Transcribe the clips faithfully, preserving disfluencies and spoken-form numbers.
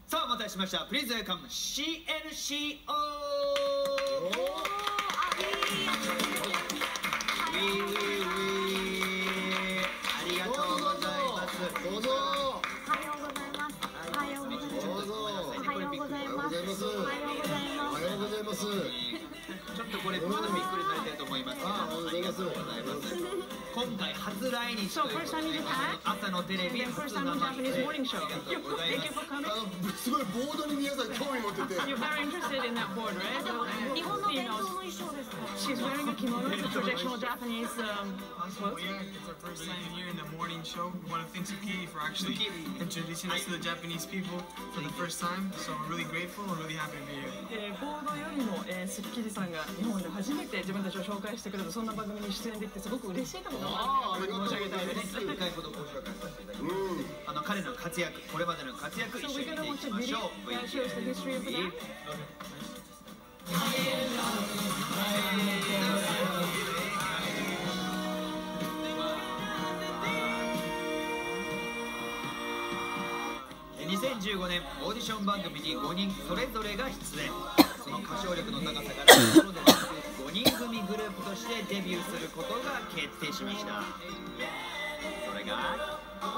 さあお待たせしました。プリーズウェルカム シーエヌシーオー。ウィーウィーウィー。ありがとうございます。 どうぞ。 おはようございます。おはようございます。 どうぞ。 おはようございます。 おはようございます。おはようございます。 ちょっとこれまだびっくりされてると思いますけど、ありがとうございます。今回初来日ということで、朝のテレビ初生でありがとうございます。 すごいボードに皆さん興味持ってて。 日本の伝統の衣装ですか。She's wearing a kimono, the traditional Japanese um, clothes. Yeah, it's our first time here in the morning show. We want to thank Suki for actually introducing us to the Japanese people for the first time. So we're really grateful and really happy to be here. ボードよりもスッキリさんが日本で初めて自分たちを紹介してくれたそんな番組に出演できてすごく嬉しいと思います。申し上げたいです。 いっかいほどご紹介させていただきます。あの彼の活躍、これまでの活躍一緒に見ていきましょう。にせんじゅうごねんオーディション番組にごにんそれぞれが出演。その歌唱力の高さからソロではなくごにん組グループとしてデビューすることが決定しました。それが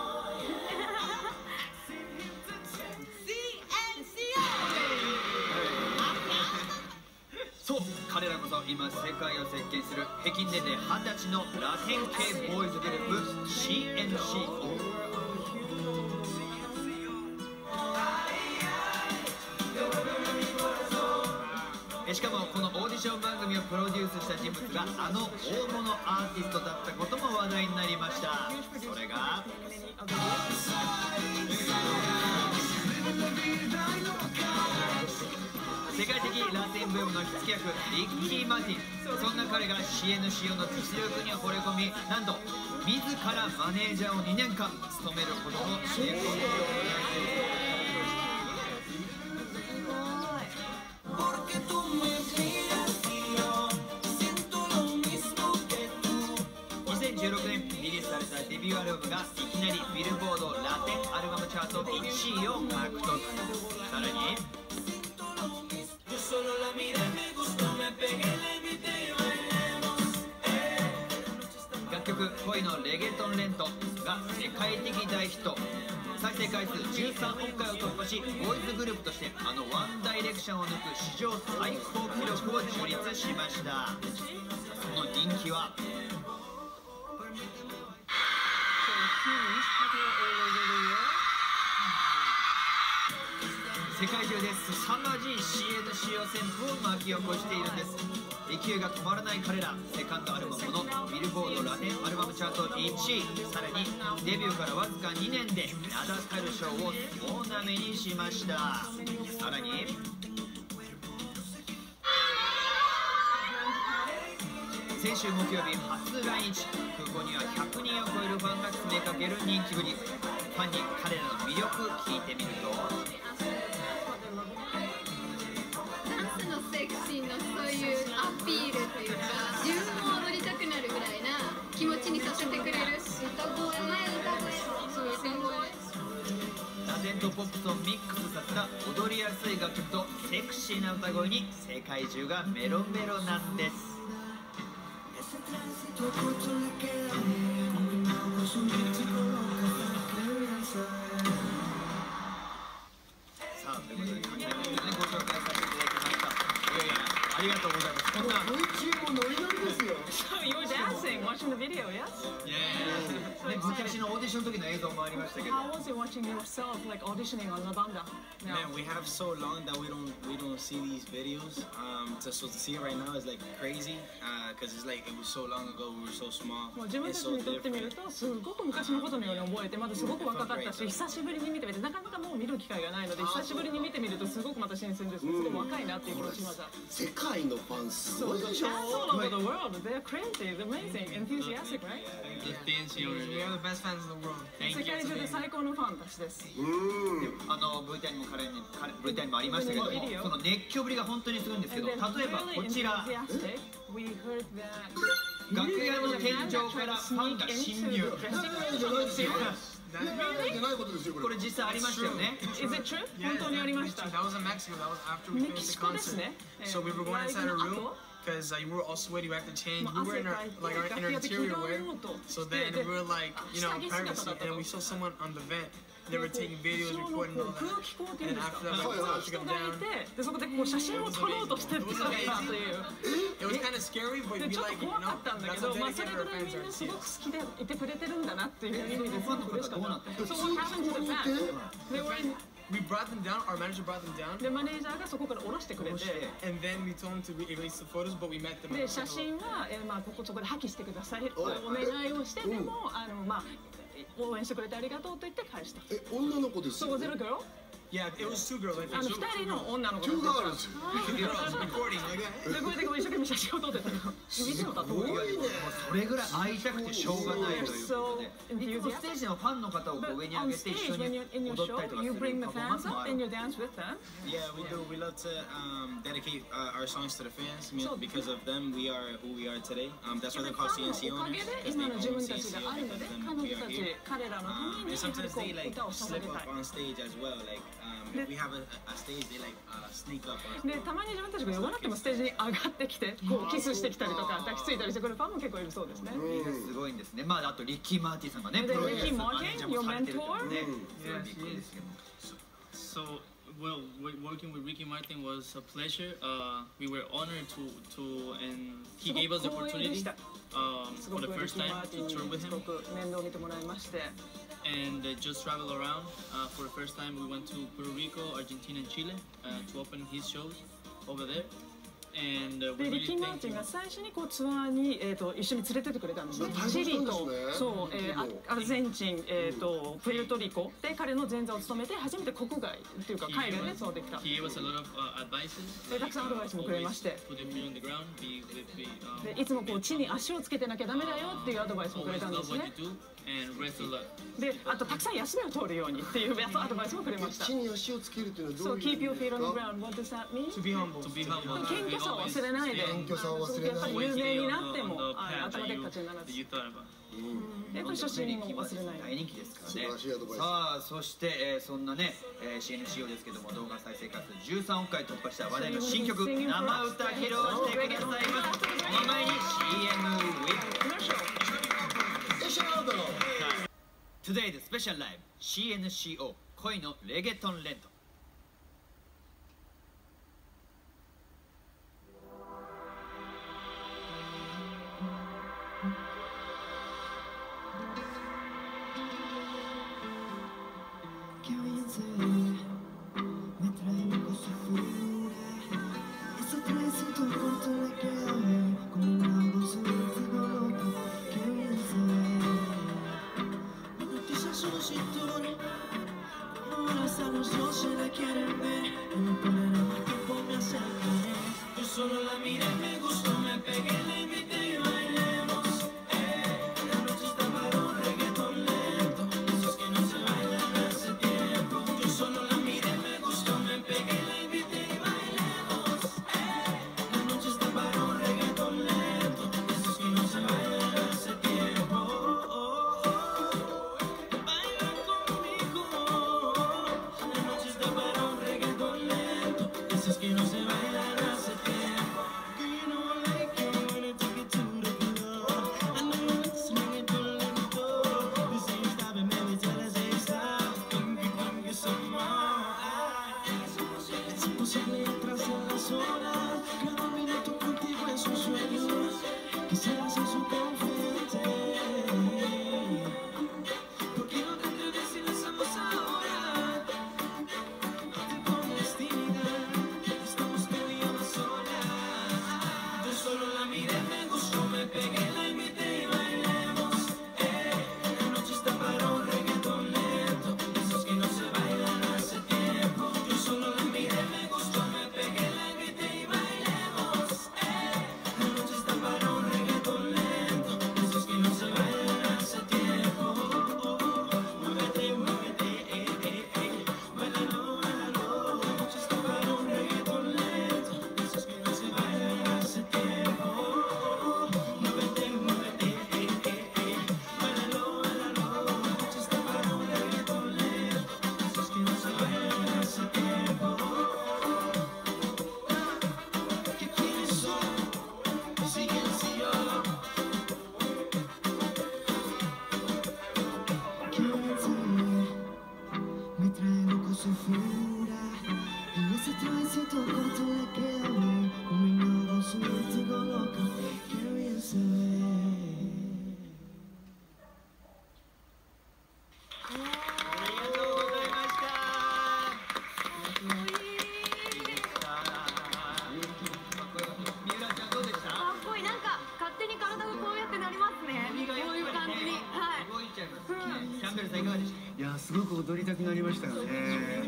そう、彼らこそ今世界を席巻する北京でではたちのラテン系ボーイズグループ シーエヌシーオー。しかもこのオーディション番組をプロデュースした人物があの大物アーティストだったことも話題になりました。それが世界的ラテンブームの火付け役リッキー・マーティン。そんな彼が シーエヌシーオー の実力に惚れ込み、なんと自らマネージャーをにねんかん務めるほどの成功率を上げている。にせんじゅうろくねんリリースされたデビューアルバムがいきなりビルボードラテンアルバムチャートいちいを獲得。さらに楽曲「恋のレゲトンレント」が世界的大ヒット。再生回数じゅうさんおくかいを突破し、ボーイズグループとしてあのワンダイレクションを抜く史上最高記録を樹立しました。その人気は世界中で凄まじい シーエヌシーオー 旋風を巻き起こしているんです。勢いが止まらない彼ら、セカンドアルバムのビルボードラテンアルバムチャートいちい、さらにデビューからわずかにねんで名だたる賞を大なめにしました。さらに先週木曜日初来日、空港にはひゃくにんを超えるファンが詰めかける人気ぶり。ファンに彼らの魅力聞いてみると、 ダンスのセクシーのそういうアピールというか、自分も踊りたくなるぐらいな気持ちにさせてくれる歌声、前歌声、そういう声。 ラテンとポップスをミックスさせた踊りやすい楽曲とセクシーな歌声に世界中がメロメロなんです。さあ、ということで関連のですね、ご紹介させていただきました。いやいや、ありがとうございます。こんなブイチューブ もノリノリですよ。 So you were dancing, watching the video, yes? Yeah. ね、昔のオーディションの時の映像もありましたけど。 How was it watching yourself like auditioning on La Banda? Man, we have so long that we don't we don't see these videos. Um, to, so to see it right now is like crazy. Uh, cause it's like it was so long ago. We were so small. もう自分た It's ち so にとってみる different. とすごく昔のことのように覚えて、まだすごく若かったし、久しぶりに見てみて、なかなかもう見る機会がないので、久しぶりに見てみるとすごくまた新鮮です。すごく若いなっていう気がしました。 世界のファンすごいでしょ。 Fans all over the world, they're crazy, they're amazing, enthusiastic, right? We are the best fans in the world. 世界中で最高のファンたちです。 あの ブイティーアール にも彼に ブイティーアール にもありましたけども、その熱狂ぶりが本当にすごいんですけど、例えばこちら、楽屋の天井からファンが侵入。 いやいやいやじゃないことですよこれ。 これ実際ありましたよね。 Is it true? 本当にありました。 That was in Mexico. That was after we メキ finished シ the コです concert. ね。 So we were going inside a room because uh, we were all sweaty. We had to change. We were in our like our, in our interior wear. So then we were like, you know, privacy, and we saw someone on the vent. They were taking videos, recording all that. 空気口っていうんですか。 And after that, そう we そう took 人 them がい down. て、でそこでこう写真を撮ろうとしてたという。 It was kind of scary, but で we ちょっ like と you 怖か know ったんだけ that's ど、 how まあそ dedicated れ our ぐらい fans みん are な to す see ごく us. 好きでいてくれてるんだなっていう意味ですごく嬉しかった。そう what happened to the fan? で俺 We brought them down. Our manager brought them down, でマネージャーがそこから降ろしてくれて。 and then we told them to re- erase the photos, but we met them. で写真は、えー、まあここそこで破棄してくださいってお願いをしてでもあのまあ応援してくれてありがとうと言って返した。 え女の子ですそうよ。 was it a girl? Yeah, it was two girls. I あ think. の二人の女の子 Two が girls。 Girls recording like that. でこれで一生懸命写真を撮ってたの。見てたと思う。 すごいね。 それぐらい会いたくてしょうがないということで、いつもステージのファンの方をこう上に上 On げて一緒 stage, に when you're in your 踊ったり show, とかす you る bring the パフォーマン fans スもあ up る。 and you dance with them. Yeah, we do. We love to um, dedicate uh, our songs to the fans. I mean, So- because of them, we are who we are today. Um, that's why they're フ called ァンの C N C おか owners げで because 今 they の自 own 分 C た N ち C がある and ので because of 彼 them, we 女 are た here. ち彼らのた Um, めに and やはり sometimes こ they う like 歌を捧 slip げた up い。 on stage as well. Like um, if we have a, a stage, they like uh, sneak up on でたまに自分たちが呼ばなくてもステージに上がってきてこうキスしてきたりとか抱きついたりしてくるファンも結構いるそうですね。 すごいんですね。まああとリッキー・マーティさんがね、 でプロデュース Ricky マネージャー Martin, もされてるというね、 your それはびっくりですけど。 So, well, w- working with Ricky Martin was a pleasure. Uh, we were honored to, to, and he gave us the すごく光栄で opportunity した。 um, すご for く the リッ first キー・ time マーティン to に tour with す him ごく面倒を見てもらいまして and uh, just travel around. Uh, for the first time, we went to Puerto Rico, Argentina, and Chile uh, to open his shows over there. And uh, で we リッキ really ー・マー thank ティン you. が最初にこうツアーに、えー、と一緒に連れてってくれたんですね。 大変チリとそうですねそう、えー、あアルゼンチン、えー、とプエルトリコで彼の前座を務めて初めて国外っていうか He 海 gave 外で us, そうできた。 he gave us a lot of uh, advices. でたくさんアドバイスもくれまして Always put your feet on the ground. Be, be, be, um, でいつもこう地に足をつけてなきゃダメだよっていうアドバイスもくれ always たんで love す what ね。 you do and rest a lot. であとたくさん休みを取るようにっていうアドバイスもくれました。 地に足をつけるっていうのはそう、 どういう keep your feet on the 意味ですか？ ground. What does that mean? To be humble. To be humble. 謙虚さを忘れないで。 謙虚さを忘れないやっぱり有名になっても on the あ path 頭 that でっ you, かちになら that ず。 you thought about. やっぱり初心も忘れない。 大人気ですからね。 素晴らしいアドバイス。 さあそして、えー、そんなね、えー、シーエヌシーオー ですけども動画再生回数じゅうさんおく回突破した話題の新曲生歌披露してくださいます。その前に シーエム ウィークよっしゃーだろ。 Today the special live シーエヌシーオー 恋のレゲトンレント。 Que hoy en serio me trae algo sufrir. Esa trayecito corto le queda bien, como un algo suelto loco. Que hoy en serio me noticia su cintura. Como abrazar los dos se la quieren ver. No me ponen a más tiempo, me acercaré. Yo solo la miré, me gustó, me pegué, la invité y bailemos. Eh, la noche está para un reggaetón lento. Esos que no se bailan hace tiempo. Yo solo la miré, me gustó, me pegué, la invité y bailemos. Eh, la noche está para un reggaetón lento. Esos que no se bailan hace tiempo. Baila conmigo. La noche está para un reggaetón lento. Esos que no se bailan hace tiempo. Girl, you know I like you, I wanna take it to the floor. I know you like this reggaeton lento. You say you stop and baby, tell us hey stop. Come get, come get some more. Es imposible entrar en las horas. Cada minuto contigo es un sueño. Quisiera ser su confidente. ¿Por qué no te atreves si lo hacemos ahora? Clandestinidad, estamos tú y yo a solas. Yo solo la miré, me gustó, me pegué, la invité y bailemos. Eh, la noche está para un reggaetón lento. Esos que no se bailan hace tiempo. Yo solo la miré, me gustó, me pegué, la invité y bailemos. とことだけを見逃すいつ頃か Curious away ありがとうございました。いいでした。三浦ちゃんどうでした？ かっこいい。なんか勝手に体がこうやってなりますね。こういう感じに。はい。 動いちゃいますね。キャンベルさんいかがでした？ いやすごく踊りたくなりましたよね。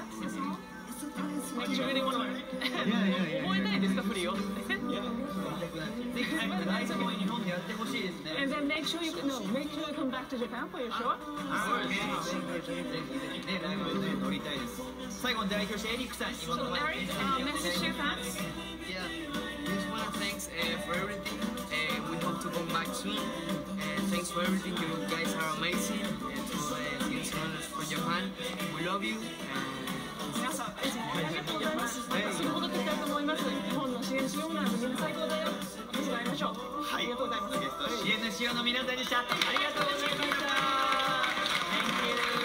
Make sure you wanna- いやいやいや覚えたいですか振りを。 ぜひ最後ライブも日本でやってほしいですね。 And then make sure you no make sure you come back to Japan for your show. ぜひぜひねライブで乗りたいです。最後に代表してエリックさん、日本 So の前 Eric, に uh, message to your fans. Yeah, just wanna thanks uh, for everything. Uh, we hope to come back soon. Uh, thanks for everything. You guys are amazing. Uh, to uh, Against Runners for Japan, we love you. And 皆さん、ありがとうございます。またすぐ戻ってきたいと思います。日本の支援しようなんてみんな最高だよ。また会いましょう。ありがとうございます。 ゲスト シーエヌシーオー の皆さんでした。ありがとうございました。Thank you。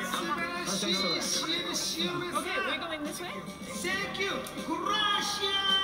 Okay, we're going this way. Thank you. Gracias.